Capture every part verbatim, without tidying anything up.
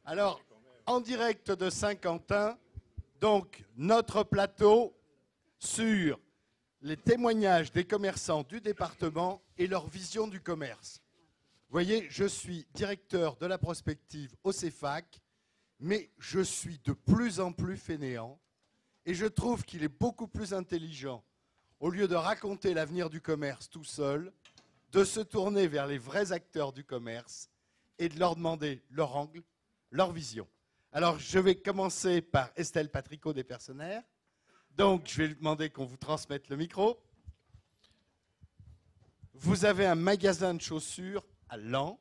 Alors, en direct de Saint-Quentin, donc notre plateau sur les témoignages des commerçants du département et leur vision du commerce. Vous voyez, je suis directeur de la prospective au CEFAC, mais je suis de plus en plus fainéant et je trouve qu'il est beaucoup plus intelligent, au lieu de raconter l'avenir du commerce tout seul, de se tourner vers les vrais acteurs du commerce et de leur demander leur angle, leur vision. Alors, je vais commencer par Estelle Patricot des Personnaires. Donc, je vais lui demander qu'on vous transmette le micro. Vous avez un magasin de chaussures à Laon,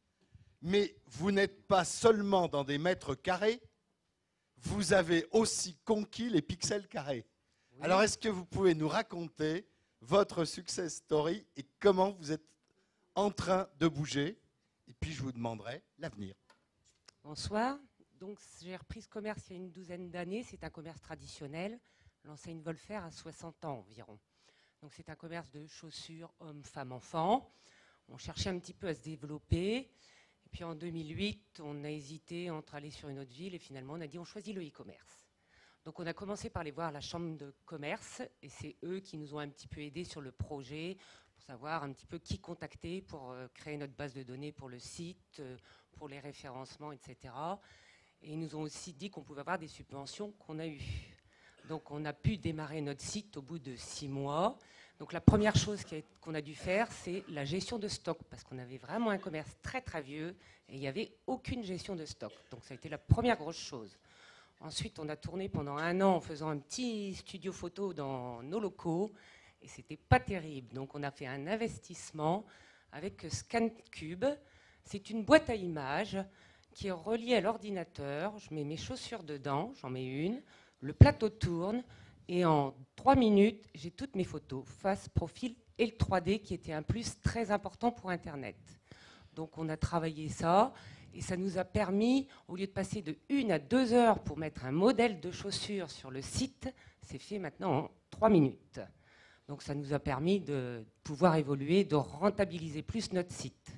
mais vous n'êtes pas seulement dans des mètres carrés, vous avez aussi conquis les pixels carrés. Oui. Alors, est-ce que vous pouvez nous raconter votre success story et comment vous êtes en train de bouger? Et puis, je vous demanderai l'avenir. Bonsoir. Donc, j'ai repris ce commerce il y a une douzaine d'années. C'est un commerce traditionnel. L'enseigne Volfer a soixante ans environ. Donc, c'est un commerce de chaussures hommes, femmes, enfants. On cherchait un petit peu à se développer. Et puis, en deux mille huit, on a hésité entre aller sur une autre ville. Et finalement, on a dit on choisit le e-commerce. Donc, on a commencé par aller voir la chambre de commerce. Et c'est eux qui nous ont un petit peu aidés sur le projet, pour savoir un petit peu qui contacter pour euh, créer notre base de données pour le site, euh, pour les référencements, et cetera. Et ils nous ont aussi dit qu'on pouvait avoir des subventions qu'on a eues. Donc, on a pu démarrer notre site au bout de six mois. Donc, la première chose qu'on a dû faire, c'est la gestion de stock, parce qu'on avait vraiment un commerce très, très vieux et il n'y avait aucune gestion de stock. Donc, ça a été la première grosse chose. Ensuite, on a tourné pendant un an en faisant un petit studio photo dans nos locaux et c'était pas terrible. Donc, on a fait un investissement avec ScanCube. C'est une boîte à images qui est reliée à l'ordinateur. Je mets mes chaussures dedans, j'en mets une. Le plateau tourne et en trois minutes, j'ai toutes mes photos, face, profil et le trois D qui était un plus très important pour Internet. Donc on a travaillé ça et ça nous a permis, au lieu de passer de une à deux heures pour mettre un modèle de chaussures sur le site, c'est fait maintenant en trois minutes. Donc ça nous a permis de pouvoir évoluer, de rentabiliser plus notre site.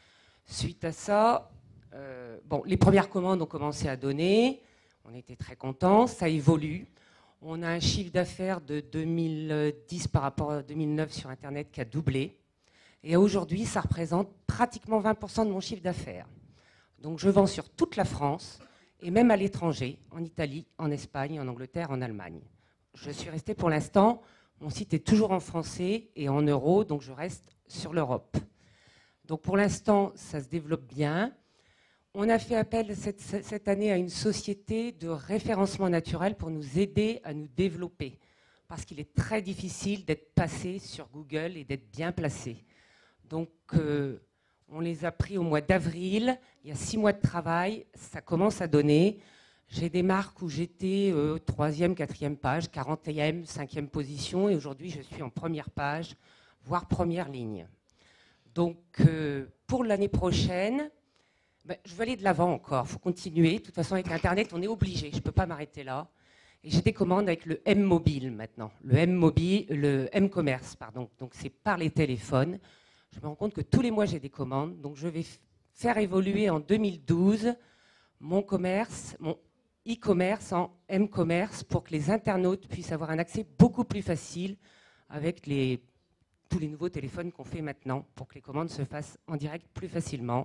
Suite à ça, euh, bon, les premières commandes ont commencé à donner. On était très contents, ça évolue. On a un chiffre d'affaires de deux mille dix par rapport à deux mille neuf sur Internet qui a doublé. Et aujourd'hui, ça représente pratiquement vingt pour cent de mon chiffre d'affaires. Donc je vends sur toute la France et même à l'étranger, en Italie, en Espagne, en Angleterre, en Allemagne. Je suis restée pour l'instant, mon site est toujours en français et en euros, donc je reste sur l'Europe. Donc pour l'instant, ça se développe bien. On a fait appel cette, cette année à une société de référencement naturel pour nous aider à nous développer. Parce qu'il est très difficile d'être passé sur Google et d'être bien placé. Donc, euh, on les a pris au mois d'avril. Il y a six mois de travail. Ça commence à donner. J'ai des marques où j'étais euh, troisième, quatrième page, quarantième, cinquième position. Et aujourd'hui, je suis en première page, voire première ligne. Donc, euh, pour l'année prochaine... Ben, je veux aller de l'avant encore, il faut continuer. De toute façon, avec Internet, on est obligé. Je ne peux pas m'arrêter là. Et j'ai des commandes avec le M-Mobile maintenant. Le M-Mobile, le M-Commerce, pardon. Donc, c'est par les téléphones. Je me rends compte que tous les mois, j'ai des commandes. Donc, je vais faire évoluer en deux mille douze mon commerce, mon e-commerce en M-Commerce pour que les internautes puissent avoir un accès beaucoup plus facile avec les, tous les nouveaux téléphones qu'on fait maintenant pour que les commandes se fassent en direct plus facilement.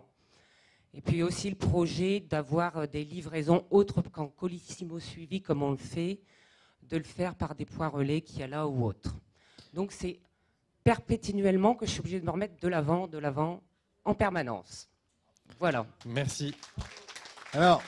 Et puis aussi le projet d'avoir des livraisons autres qu'en colissimo suivi comme on le fait, de le faire par des points relais qu'il y a là ou autre. Donc c'est perpétuellement que je suis obligée de me remettre de l'avant, de l'avant, en permanence. Voilà. Merci. Alors,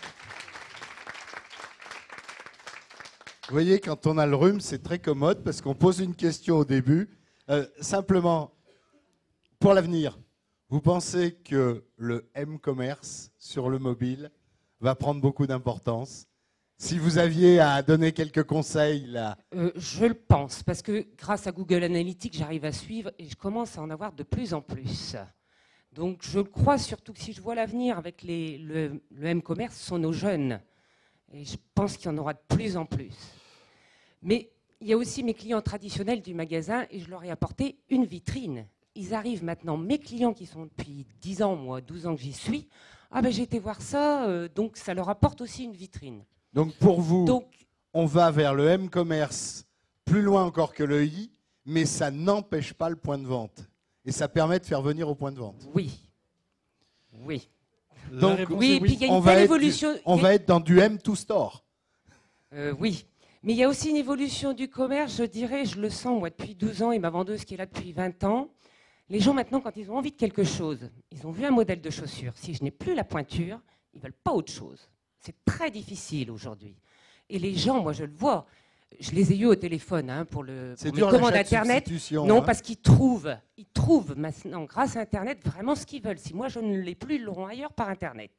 vous voyez, quand on a le rhume, c'est très commode parce qu'on pose une question au début. Euh, simplement, pour l'avenir, vous pensez que le M-Commerce sur le mobile va prendre beaucoup d'importance? Si vous aviez à donner quelques conseils là. Euh, je le pense, parce que grâce à Google Analytics, j'arrive à suivre et je commence à en avoir de plus en plus. Donc je crois surtout que si je vois l'avenir avec les, le, le M-Commerce, ce sont nos jeunes. Et je pense qu'il y en aura de plus en plus. Mais il y a aussi mes clients traditionnels du magasin et je leur ai apporté une vitrine. Ils arrivent maintenant, mes clients qui sont depuis dix ans, moi, douze ans que j'y suis, Ah ben j'ai été voir ça, euh, donc ça leur apporte aussi une vitrine. Donc pour vous, Donc, on va vers le M-commerce, plus loin encore que le I, mais ça n'empêche pas le point de vente. Et ça permet de faire venir au point de vente. oui. Oui. Donc, oui, et puis il y a une on va telle être évolution. du- on va être dans du M-to-store. Euh, oui. Mais il y a aussi une évolution du commerce, je dirais, je le sens moi depuis douze ans et ma vendeuse qui est là depuis vingt ans. Les gens maintenant, quand ils ont envie de quelque chose, ils ont vu un modèle de chaussure. Si je n'ai plus la pointure, ils ne veulent pas autre chose. C'est très difficile aujourd'hui. Et les gens, moi je le vois, je les ai eus au téléphone hein, pour, le, C'est pour dur mes commandes l'achat de Internet. substitution, Non, hein. parce qu'ils trouvent, ils trouvent maintenant, grâce à Internet, vraiment ce qu'ils veulent. Si moi je ne l'ai plus, ils l'auront ailleurs par Internet.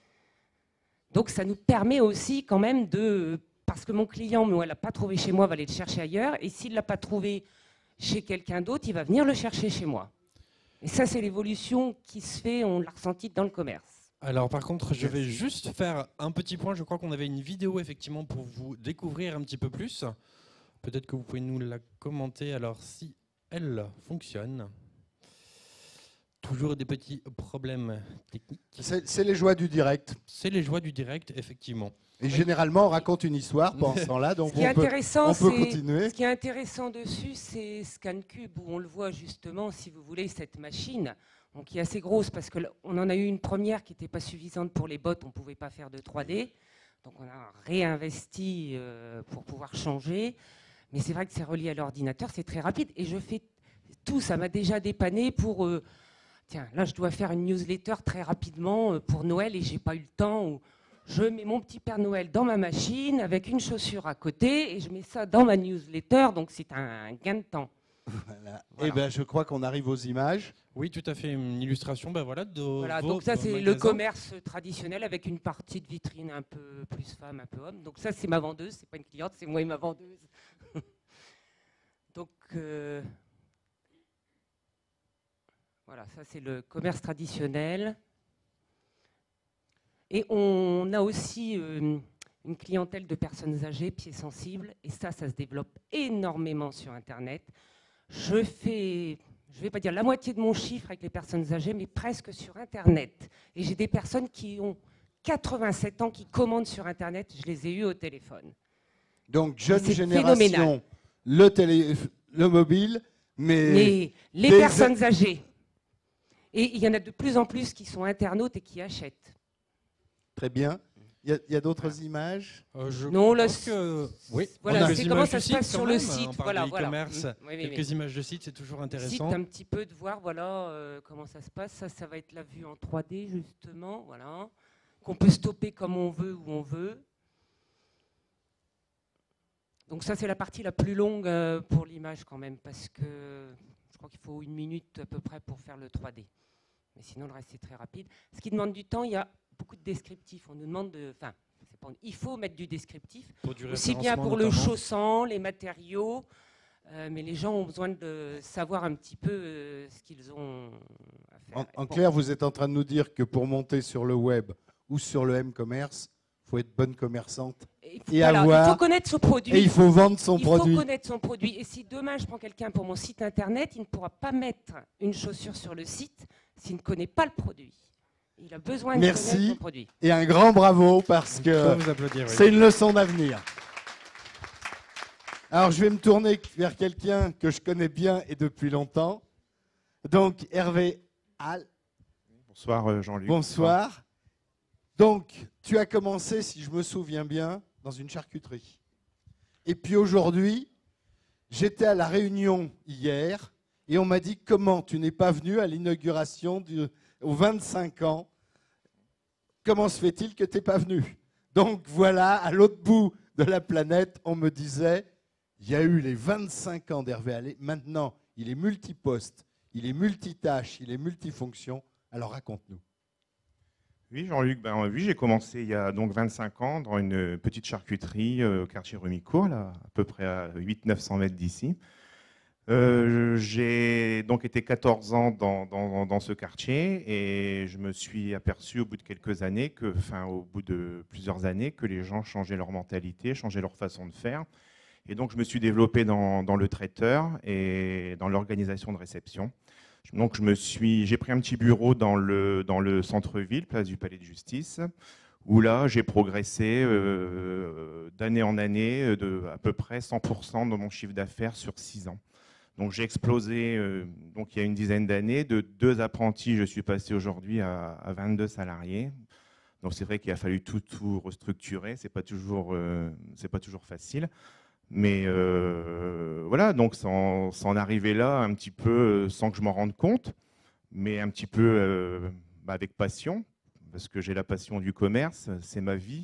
Donc ça nous permet aussi quand même de... Parce que mon client, moi, elle n'a pas trouvé chez moi, va aller le chercher ailleurs. Et s'il ne l'a pas trouvé chez quelqu'un d'autre, il va venir le chercher chez moi. Et ça, c'est l'évolution qui se fait, on l'a ressenti dans le commerce. Alors par contre, je vais juste faire un petit point. Je crois qu'on avait une vidéo effectivement pour vous découvrir un petit peu plus. Peut-être que vous pouvez nous la commenter alors si elle fonctionne. Toujours des petits problèmes techniques. C'est c'est les joies du direct. C'est les joies du direct, effectivement. Et généralement, on raconte une histoire pendant ce temps-là, donc Ce qui est on peut, intéressant, on peut c'est- continuer. Ce qui est intéressant dessus, c'est ScanCube, où on le voit justement, si vous voulez, cette machine, donc qui est assez grosse, parce qu'on en a eu une première qui n'était pas suffisante pour les bottes, on ne pouvait pas faire de trois D. Donc on a réinvesti euh, pour pouvoir changer. Mais c'est vrai que c'est relié à l'ordinateur, c'est très rapide. Et je fais tout, ça m'a déjà dépanné pour... euh, tiens, là je dois faire une newsletter très rapidement euh, pour Noël et j'ai pas eu le temps. Où je mets mon petit Père Noël dans ma machine avec une chaussure à côté et je mets ça dans ma newsletter, donc c'est un gain de temps. Voilà. Voilà. Eh ben, je crois qu'on arrive aux images. Oui, tout à fait. Une illustration, ben voilà, de Voilà, vos donc ça c'est le magasins. commerce traditionnel avec une partie de vitrine un peu plus femme, un peu homme. Donc ça c'est ma vendeuse, c'est pas une cliente, c'est moi et ma vendeuse. donc euh, voilà, ça c'est le commerce traditionnel. Et on a aussi euh, une clientèle de personnes âgées, pieds sensibles, et ça, ça se développe énormément sur Internet. Je fais, je ne vais pas dire la moitié de mon chiffre avec les personnes âgées, mais presque sur Internet. Et j'ai des personnes qui ont quatre-vingt-sept ans qui commandent sur Internet, je les ai eues au téléphone. Donc, jeune C'est génération, phénoménal. le, télé, le mobile, mais, Mais les des- personnes âgées, et il y en a de plus en plus qui sont internautes et qui achètent. très bien. Il y a, il y a d'autres images? Euh, je Non, là, pense que oui. voilà, Quelques c'est images comment du ça se site, passe quand sur le même. site, On parle voilà, de voilà. e-commerce. Mm, oui, oui, Quelques oui. images de site, c'est toujours Site, intéressant. un petit peu de voir voilà euh, comment ça se passe. Ça, ça va être la vue en trois D justement, voilà, qu'on peut stopper comme on veut où on veut. Donc ça c'est la partie la plus longue euh, pour l'image quand même parce que je crois qu'il faut une minute à peu près pour faire le trois D. Mais sinon le reste c'est très rapide. Ce qui demande du temps, il y a beaucoup de descriptifs. On nous demande de, enfin, c'est pas- il faut mettre du descriptif. Pour du Aussi bien référencement pour le notamment. chausson, les matériaux, euh, mais les gens ont besoin de savoir un petit peu euh, ce qu'ils ont à faire. En, en Bon. clair, vous êtes en train de nous dire que pour monter sur le web ou sur le M-commerce, il faut être bonne commerçante. Et il faut, et voilà, avoir- il faut connaître son produit. Et il faut vendre son Il produit. faut connaître son produit. Et si demain je prends quelqu'un pour mon site internet, il ne pourra pas mettre une chaussure sur le site s'il ne connaît pas le produit. Il a besoin de Merci. connaître son produit. Et un grand bravo parce Je que peux vous applaudir. oui. c'est une leçon d'avenir. Alors, je vais me tourner vers quelqu'un que je connais bien et depuis longtemps. Donc, Hervé Hall, Bonsoir euh, Jean-Luc. bonsoir. Donc, tu as commencé, si je me souviens bien, dans une charcuterie. Et puis aujourd'hui, j'étais à la réunion hier et on m'a dit comment tu n'es pas venu à l'inauguration du- aux vingt-cinq ans. Comment se fait-il que tu n'es pas venu? Donc voilà, à l'autre bout de la planète, on me disait, il y a eu les vingt-cinq ans d'Hervé Allais, maintenant il est multiposte, il est multitâche, il est multifonction. Alors raconte-nous. Oui Jean-Luc, ben, oui, j'ai commencé il y a donc vingt-cinq ans dans une petite charcuterie euh, au quartier Remicourt, là, à peu près à huit cents neuf cents mètres d'ici. Euh, j'ai donc été quatorze ans dans, dans, dans ce quartier et je me suis aperçu au bout de quelques années, que, enfin au bout de plusieurs années, que les gens changeaient leur mentalité, changeaient leur façon de faire. Et donc je me suis développé dans, dans le traiteur et dans l'organisation de réception. Donc je me suis, j'ai pris un petit bureau dans le, dans le centre-ville, place du Palais de Justice, où là j'ai progressé euh, d'année en année de à peu près cent pour cent de mon chiffre d'affaires sur six ans. Donc j'ai explosé euh, donc, il y a une dizaine d'années, de deux apprentis, je suis passé aujourd'hui à, à vingt-deux salariés. Donc c'est vrai qu'il a fallu tout, tout restructurer, c'est pas toujours, euh, c'est pas toujours facile. Mais euh, voilà, donc sans, sans en arriver là un petit peu sans que je m'en rende compte, mais un petit peu euh, bah avec passion, parce que j'ai la passion du commerce, c'est ma vie,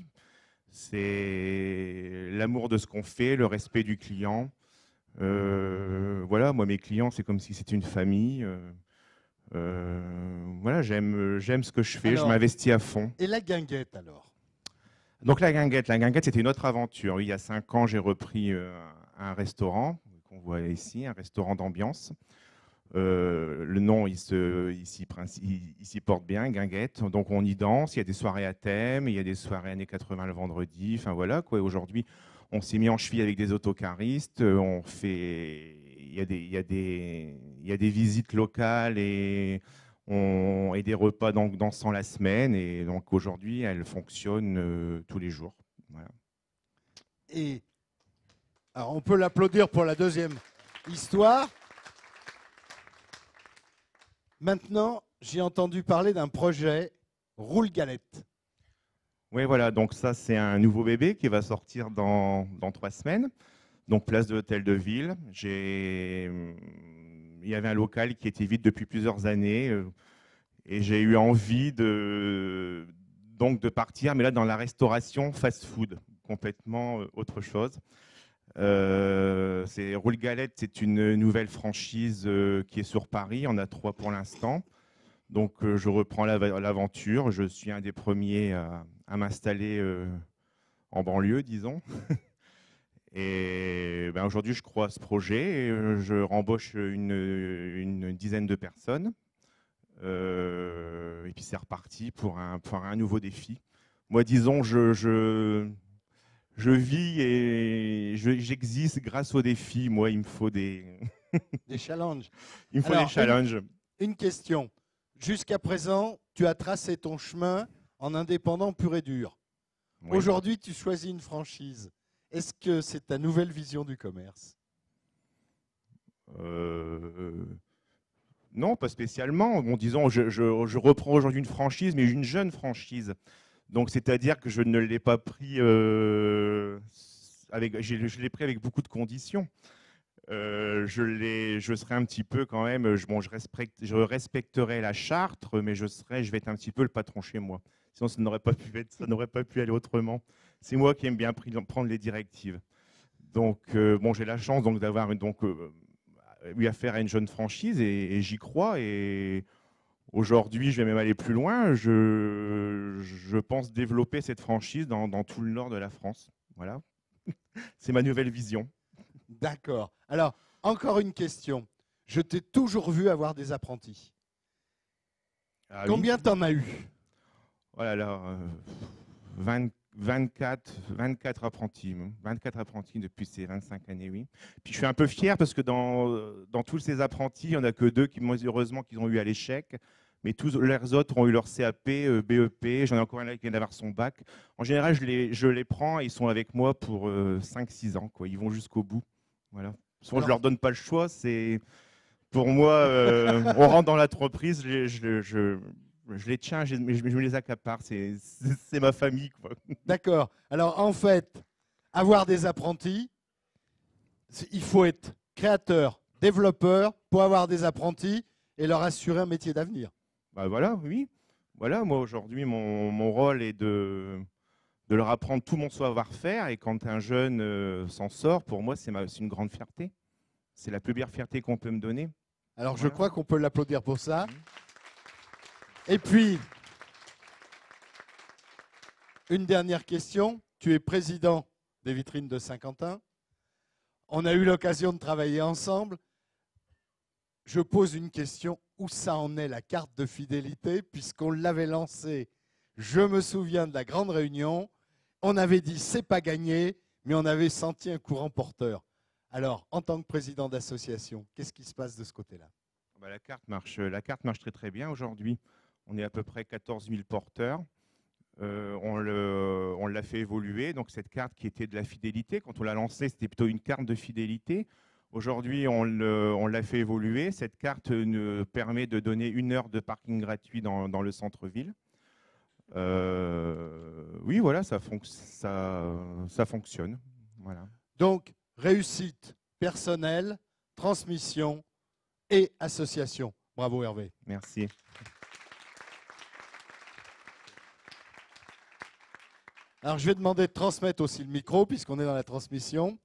c'est l'amour de ce qu'on fait, le respect du client. Euh, voilà, moi mes clients, c'est comme si c'était une famille. Euh, euh, voilà, j'aime, j'aime ce que je fais, alors, je m'investis à fond. Et la guinguette alors? Donc la guinguette, la guinguette, c'était une autre aventure. Il y a cinq ans, j'ai repris euh, un restaurant qu'on voit ici, un restaurant d'ambiance. Euh, le nom, il s'y il, il porte bien, guinguette. Donc on y danse, il y a des soirées à thème, il y a des soirées années quatre-vingts le vendredi. Enfin voilà quoi. Aujourd'hui, on s'est mis en cheville avec des autocaristes. On fait, il y a des, il y a des, il y a des visites locales et On, et des repas donc, dansant la semaine. Et donc aujourd'hui, elle fonctionne euh, tous les jours. Voilà. Et alors on peut l'applaudir pour la deuxième histoire. Maintenant, j'ai entendu parler d'un projet Roule Galette. Oui, voilà. Donc ça, c'est un nouveau bébé qui va sortir dans, dans trois semaines. Donc place de l'Hôtel de Ville. J'ai... Il y avait un local qui était vide depuis plusieurs années euh, et j'ai eu envie de, donc de partir, mais là dans la restauration fast-food, complètement euh, autre chose. Euh, c'est Roule Galette, c'est une nouvelle franchise euh, qui est sur Paris. On a trois pour l'instant. Donc euh, je reprends l'aventure. Je suis un des premiers à, à m'installer euh, en banlieue, disons. Et ben aujourd'hui, je crois à ce projet. Et je rembauche une, une dizaine de personnes. Euh, et puis c'est reparti pour un, pour un nouveau défi. Moi, disons, je, je, je vis et j'existe grâce aux défis. Moi, il me faut des, des challenges. Il me faut Alors, des challenges. Une, une question. Jusqu'à présent, tu as tracé ton chemin en indépendant pur et dur. Oui. Aujourd'hui, tu choisis une franchise. Est-ce que c'est ta nouvelle vision du commerce? euh, Non, pas spécialement. Bon, disons, je, je, je reprends aujourd'hui une franchise, mais une jeune franchise. Donc, c'est-à-dire que je ne l'ai pas pris euh, avec, je l'ai pris avec beaucoup de conditions. Euh, je, les, je serai un petit peu quand même, je, bon, je, respecte, je respecterai la charte, mais je, serai, je vais être un petit peu le patron chez moi. Sinon, ça n'aurait pas pu être, ça n'aurait pas pu aller autrement. C'est moi qui aime bien prendre les directives. Donc, euh, bon, j'ai la chance donc d'avoir donc euh, eu affaire à une jeune franchise et, et j'y crois. Et aujourd'hui, je vais même aller plus loin. Je, je pense développer cette franchise dans, dans tout le nord de la France. Voilà, c'est ma nouvelle vision. D'accord. Alors, encore une question. Je t'ai toujours vu avoir des apprentis. Ah, Combien oui. t'en as eu? Voilà, là, euh, vingt, vingt-quatre, vingt-quatre apprentis. vingt-quatre apprentis depuis ces vingt-cinq années, oui. Puis je suis un peu fier parce que dans, dans tous ces apprentis, il n'y en a que deux qui, heureusement, qu'ils ont eu à l'échec. Mais tous les autres ont eu leur C A P, B E P. J'en ai encore un là qui vient d'avoir son bac. En général, je les, je les prends et ils sont avec moi pour euh, cinq six ans, quoi. Ils vont jusqu'au bout. Voilà. Souvent, je ne leur donne pas le choix. C'est pour moi, euh, on rentre dans l'entreprise, je, je, je, je les tiens, je, je, je me les accapare. C'est ma famille, quoi. D'accord. Alors, en fait, avoir des apprentis, il faut être créateur, développeur pour avoir des apprentis et leur assurer un métier d'avenir. Bah voilà, oui. Voilà, moi aujourd'hui, mon, mon rôle est de, de leur apprendre tout mon savoir-faire. Et quand un jeune euh, s'en sort, pour moi, c'est une grande fierté. C'est la plus belle fierté qu'on peut me donner. Alors, voilà. Je crois qu'on peut l'applaudir pour ça. Mmh. Et puis, une dernière question. Tu es président des Vitrines de Saint-Quentin. On a eu l'occasion de travailler ensemble. Je pose une question. Où ça en est la carte de fidélité, puisqu'on l'avait lancée, je me souviens de la grande réunion, on avait dit c'est pas gagné, mais on avait senti un courant porteur. Alors, en tant que président d'association, qu'est-ce qui se passe de ce côté-là? Bah, la carte marche, la carte marche très très bien aujourd'hui. On est à peu près quatorze mille porteurs. Euh, on le, on l'a fait évoluer. Donc cette carte qui était de la fidélité, quand on l'a lancée, c'était plutôt une carte de fidélité. Aujourd'hui, on, le, on l'a fait évoluer. Cette carte nous permet de donner une heure de parking gratuit dans, dans le centre-ville. Euh, oui, voilà, ça, fonc ça, ça fonctionne. Voilà. Donc, réussite personnelle, transmission et association. Bravo Hervé. Merci. Alors, je vais demander de transmettre aussi le micro, puisqu'on est dans la transmission.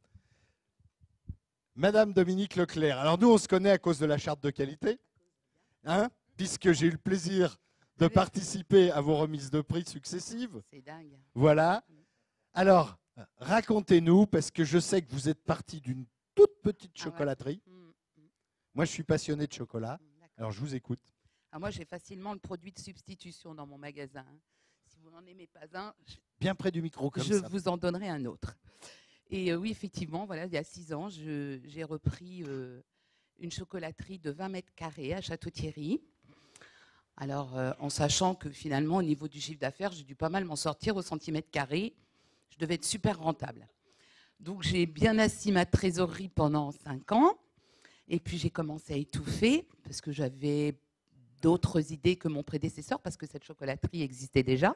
Madame Dominique Leclerc. Alors, nous, on se connaît à cause de la charte de qualité, hein, puisque j'ai eu le plaisir de participer à vos remises de prix successives. C'est dingue. Voilà. Alors, racontez-nous, parce que je sais que vous êtes parti d'une toute petite chocolaterie. Ah ouais. mmh, mmh. Moi, je suis passionné de chocolat. Mmh, Alors, je vous écoute. ah, moi, j'ai facilement le produit de substitution dans mon magasin. Si vous n'en aimez pas un, je, Bien près du micro, comme je ça. vous en donnerai un autre. Et euh, oui, effectivement, voilà, il y a six ans, je- j'ai repris euh, une chocolaterie de vingt mètres carrés à Château-Thierry. Alors, euh, en sachant que finalement, au niveau du chiffre d'affaires, j'ai dû pas mal m'en sortir au centimètre carré. Je devais être super rentable. Donc, j'ai bien assis ma trésorerie pendant cinq ans. Et puis, j'ai commencé à étouffer parce que j'avais d'autres idées que mon prédécesseur, parce que cette chocolaterie existait déjà.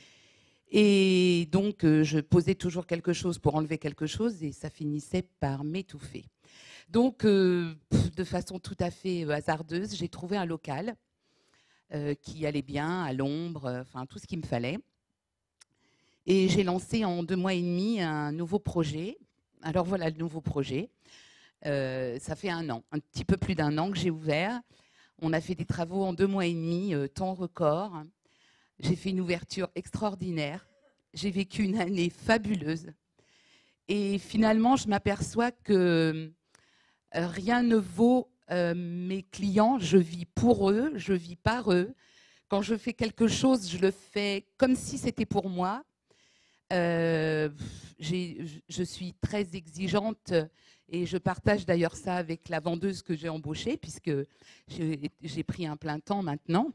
Et donc, euh, je posais toujours quelque chose pour enlever quelque chose et ça finissait par m'étouffer. Donc, euh, pff, de façon tout à fait hasardeuse, j'ai trouvé un local euh, qui allait bien, à l'ombre, euh, enfin tout ce qu'il me fallait. Et j'ai lancé en deux mois et demi un nouveau projet. Alors voilà le nouveau projet. Euh, ça fait un an, un petit peu plus d'un an que j'ai ouvert. On a fait des travaux en deux mois et demi, euh, temps record. J'ai fait une ouverture extraordinaire. J'ai vécu une année fabuleuse. Et finalement, je m'aperçois que euh, rien ne vaut euh, mes clients. Je vis pour eux, je vis par eux. Quand je fais quelque chose, je le fais comme si c'était pour moi. Euh, j'ai- je suis très exigeante et je partage d'ailleurs ça avec la vendeuse que j'ai embauchée, puisque j'ai j'ai pris un plein temps maintenant.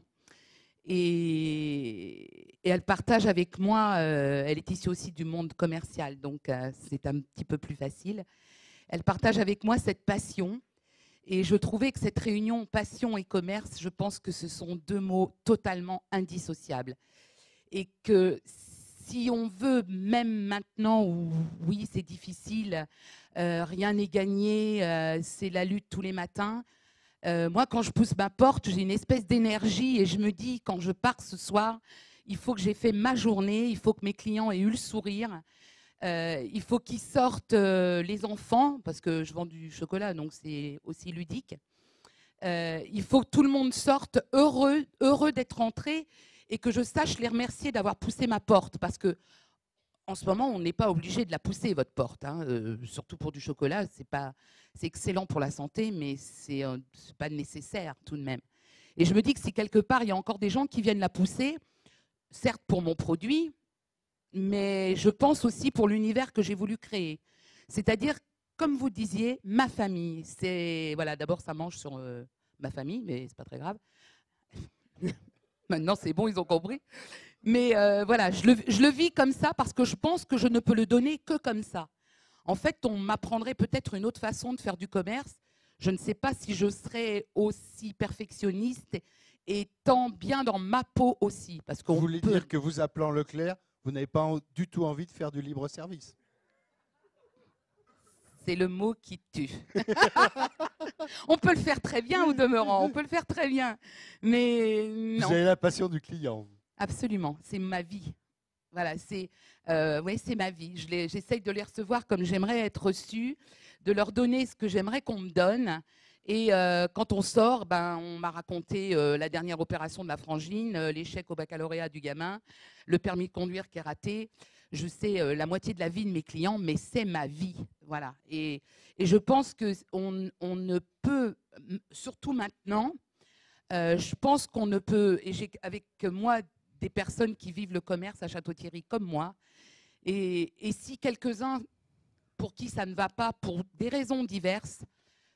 Et, et elle partage avec moi, euh, elle est issue aussi du monde commercial, donc euh, c'est un petit peu plus facile. Elle partage avec moi cette passion. Et je trouvais que cette réunion passion et commerce, je pense que ce sont deux mots totalement indissociables. Et que si on veut, même maintenant où oui, c'est difficile, euh, rien n'est gagné, euh, c'est la lutte tous les matins. Euh, moi, quand je pousse ma porte, j'ai une espèce d'énergie et je me dis, quand je pars ce soir, il faut que j'ai fait ma journée, il faut que mes clients aient eu le sourire, euh, il faut qu'ils sortent, euh, les enfants, parce que je vends du chocolat, donc c'est aussi ludique. Euh, il faut que tout le monde sorte heureux, heureux d'être rentré et que je sache les remercier d'avoir poussé ma porte, parce que en ce moment, on n'est pas obligé de la pousser, votre porte. Hein. Euh, surtout pour du chocolat, c'est pas, c'est excellent pour la santé, mais c'est euh, c'est pas nécessaire tout de même. Et je me dis que si quelque part, il y a encore des gens qui viennent la pousser, certes pour mon produit, mais je pense aussi pour l'univers que j'ai voulu créer. C'est-à-dire, comme vous disiez, ma famille. C'est voilà, d'abord, ça mange sur euh, ma famille, mais c'est pas très grave. Maintenant, c'est bon, ils ont compris. Mais euh, voilà, je le, je le vis comme ça parce que je pense que je ne peux le donner que comme ça. En fait, on m'apprendrait peut-être une autre façon de faire du commerce. Je ne sais pas si je serais aussi perfectionniste et tant bien dans ma peau aussi. Parce qu'on Vous voulez peut... dire que vous appelant Leclerc, vous n'avez pas en- du tout envie de faire du libre-service? C'est le mot qui tue. On peut le faire très bien au demeurant, on peut le faire très bien. Mais non. Vous avez la passion du client. vous. Absolument, c'est ma vie. Voilà, c'est euh, ouais, c'est ma vie. Je les- J'essaye de les recevoir comme j'aimerais être reçue, de leur donner ce que j'aimerais qu'on me donne. Et euh, quand on sort, ben, on m'a raconté euh, la dernière opération de la frangine, euh, l'échec au baccalauréat du gamin, le permis de conduire qui est raté. Je sais euh, la moitié de la vie de mes clients, mais c'est ma vie. Voilà. Et, et je pense qu'on on ne peut, surtout maintenant, euh, je pense qu'on ne peut, et j'ai avec moi des personnes qui vivent le commerce à Château-Thierry comme moi, et, et si quelques-uns pour qui ça ne va pas, pour des raisons diverses,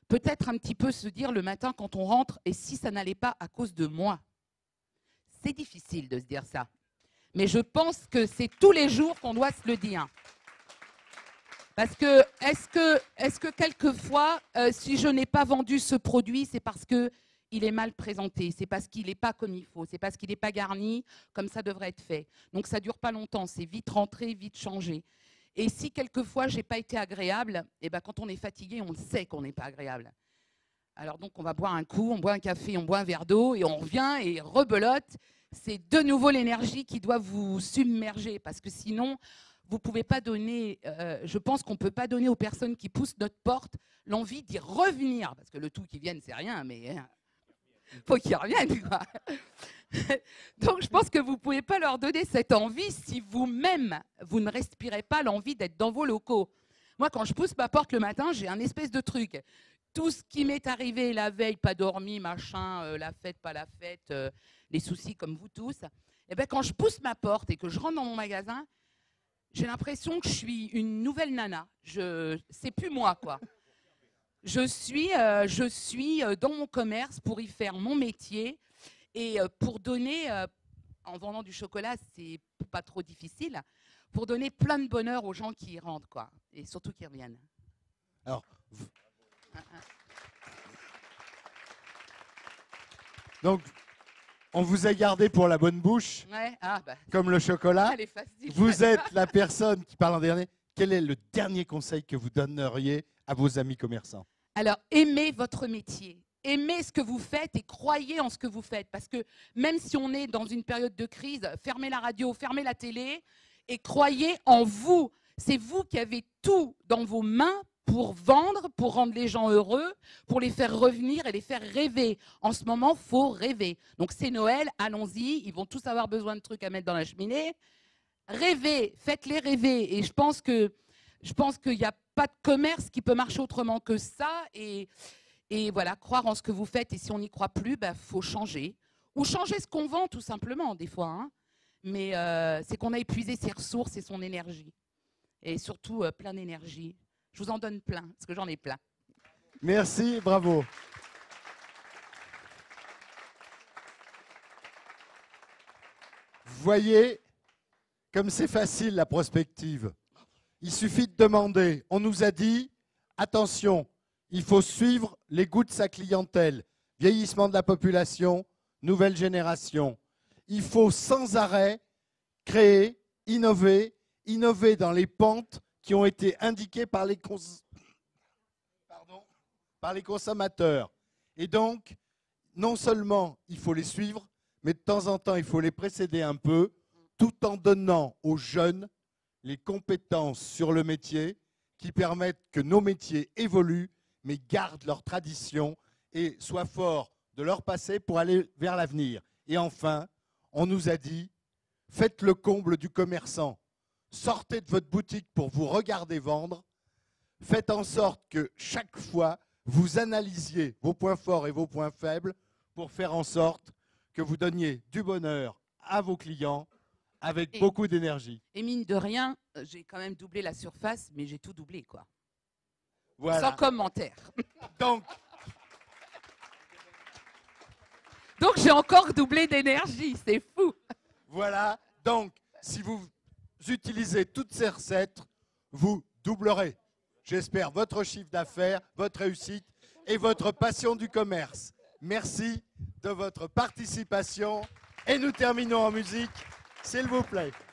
peut-être un petit peu se dire le matin quand on rentre, et si ça n'allait pas à cause de moi? C'est difficile de se dire ça. Mais je pense que c'est tous les jours qu'on doit se le dire. Parce que, est-ce que, est-ce que quelquefois, euh, si je n'ai pas vendu ce produit, c'est parce qu'il est mal présenté, c'est parce qu'il n'est pas comme il faut, c'est parce qu'il n'est pas garni comme ça devrait être fait. Donc ça ne dure pas longtemps, c'est vite rentré, vite changé. Et si quelquefois je n'ai pas été agréable, eh ben, quand on est fatigué, on le sait qu'on n'est pas agréable. Alors donc on va boire un coup, on boit un café, on boit un verre d'eau et on revient et rebelote. C'est de nouveau l'énergie qui doit vous submerger parce que sinon, vous ne pouvez pas donner, euh, je pense qu'on ne peut pas donner aux personnes qui poussent notre porte l'envie d'y revenir. Parce que le tout qu'ils viennent, c'est rien, mais il hein, faut qu'ils reviennent, quoi. Donc je pense que vous ne pouvez pas leur donner cette envie si vous-même, vous ne respirez pas l'envie d'être dans vos locaux. Moi, quand je pousse ma porte le matin, j'ai un espèce de truc. Tout ce qui m'est arrivé la veille, pas dormi, machin, euh, la fête, pas la fête, euh, les soucis comme vous tous, et ben, quand je pousse ma porte et que je rentre dans mon magasin, j'ai l'impression que je suis une nouvelle nana. Je, c'est plus moi, quoi. Je suis, euh, je suis dans mon commerce pour y faire mon métier et pour donner, euh, en vendant du chocolat, c'est pas trop difficile, pour donner plein de bonheur aux gens qui y rentrent, quoi, et surtout qui reviennent. Alors, vous... donc, on vous a gardé pour la bonne bouche, ouais. Ah, bah, comme le chocolat. Elle est facile. Vous êtes la personne qui parle en dernier. Quel est le dernier conseil que vous donneriez à vos amis commerçants? Alors, aimez votre métier. Aimez ce que vous faites et croyez en ce que vous faites. Parce que même si on est dans une période de crise, fermez la radio, fermez la télé et croyez en vous. C'est vous qui avez tout dans vos mains pour vendre, pour rendre les gens heureux, pour les faire revenir et les faire rêver. En ce moment, il faut rêver. Donc c'est Noël, allons-y, ils vont tous avoir besoin de trucs à mettre dans la cheminée. Rêvez, faites-les rêver. Et je pense que je pense qu'il n'y a pas de commerce qui peut marcher autrement que ça. Et, et voilà, croire en ce que vous faites. Et si on n'y croit plus, il bah, faut changer. Ou changer ce qu'on vend, tout simplement, des fois. Hein. Mais euh, c'est qu'on a épuisé ses ressources et son énergie. Et surtout, euh, plein d'énergie. Je vous en donne plein, parce que j'en ai plein. Merci, bravo. Vous voyez, comme c'est facile la prospective. Il suffit de demander. On nous a dit, attention, il faut suivre les goûts de sa clientèle. Vieillissement de la population, nouvelle génération. Il faut sans arrêt créer, innover, innover dans les pentes qui ont été indiquées par les, cons... Pardon, par les consommateurs. Et donc, non seulement il faut les suivre, mais de temps en temps, il faut les précéder un peu, tout en donnant aux jeunes les compétences sur le métier qui permettent que nos métiers évoluent, mais gardent leur tradition et soient forts de leur passé pour aller vers l'avenir. Et enfin, on nous a dit, faites le comble du commerçant. Sortez de votre boutique pour vous regarder vendre. Faites en sorte que chaque fois, vous analysiez vos points forts et vos points faibles pour faire en sorte que vous donniez du bonheur à vos clients avec et, beaucoup d'énergie. Et mine de rien, j'ai quand même doublé la surface, mais j'ai tout doublé, quoi. Voilà. Sans commentaire. Donc, Donc j'ai encore doublé d'énergie, c'est fou. Voilà. Donc, si vous utilisez toutes ces recettes, vous doublerez, j'espère, votre chiffre d'affaires, votre réussite et votre passion du commerce. Merci de votre participation et nous terminons en musique, s'il vous plaît.